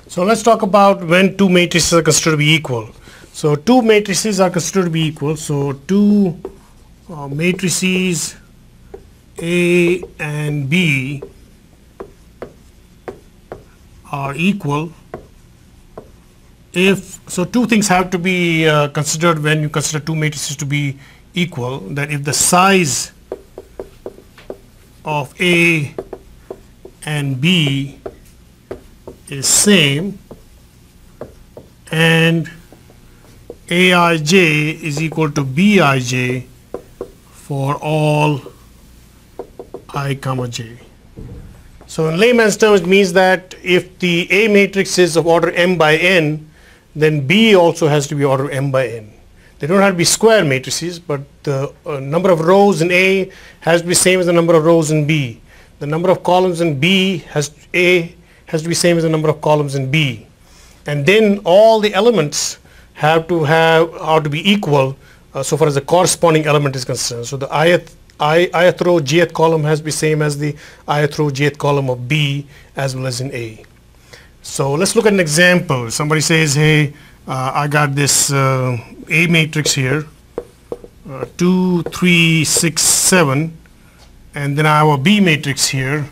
So let's talk about when two matrices are considered to be equal. So two matrices are considered to be equal. So two matrices A and B are equal if, so two things have to be considered when you consider two matrices to be equal, that if the size of A and B is same and Aij is equal to Bij for all I comma j. So in layman's terms it means that if the A matrix is of order m by n, then B also has to be order m by n. They don't have to be square matrices, but the number of rows in A has to be same as the number of rows in B. The number of columns in A has to be same as the number of columns in B. And then all the elements are to be equal so far as the corresponding element is concerned. So the ith row jth column has to be same as the ith row jth column of B as well as in A. So let's look at an example. Somebody says, hey, I got this A matrix here, 2, 3, 6, 7, and then I have a B matrix here.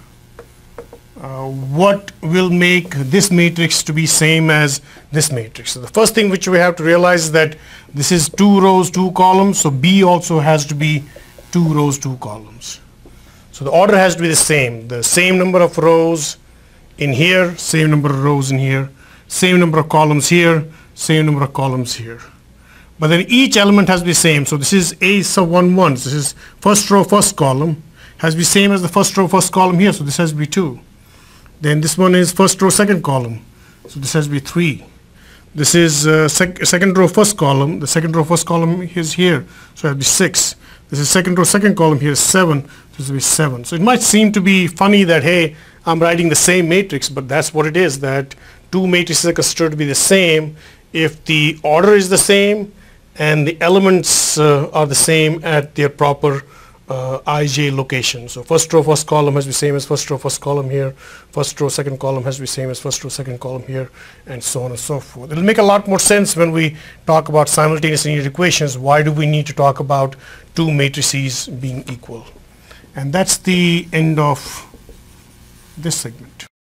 What will make this matrix to be same as this matrix? So the first thing which we have to realize is that this is 2 rows, 2 columns, so B also has to be 2 rows, 2 columns. So the order has to be the same number of rows in here, same number of rows in here, same number of columns here, same number of columns here. But then each element has to be same. So this is A sub 1, 1. So this is first row, first column, has to be same as the first row, first column here. So this has to be 2. Then this one is first row, second column. So this has to be 3. This is second row, first column. The second row, first column is here. So it has to be 6. This is second row, second column here is 7. So this will be 7. So it might seem to be funny that, hey, I'm writing the same matrix, but that's what it is, that two matrices are considered to be the same if the order is the same and the elements are the same at their proper ij location. So first row, first column has to be same as first row, first column here. First row, second column has to be same as first row, second column here, and so on and so forth. It'll make a lot more sense when we talk about simultaneous linear equations. Why do we need to talk about two matrices being equal? And that's the end of this segment.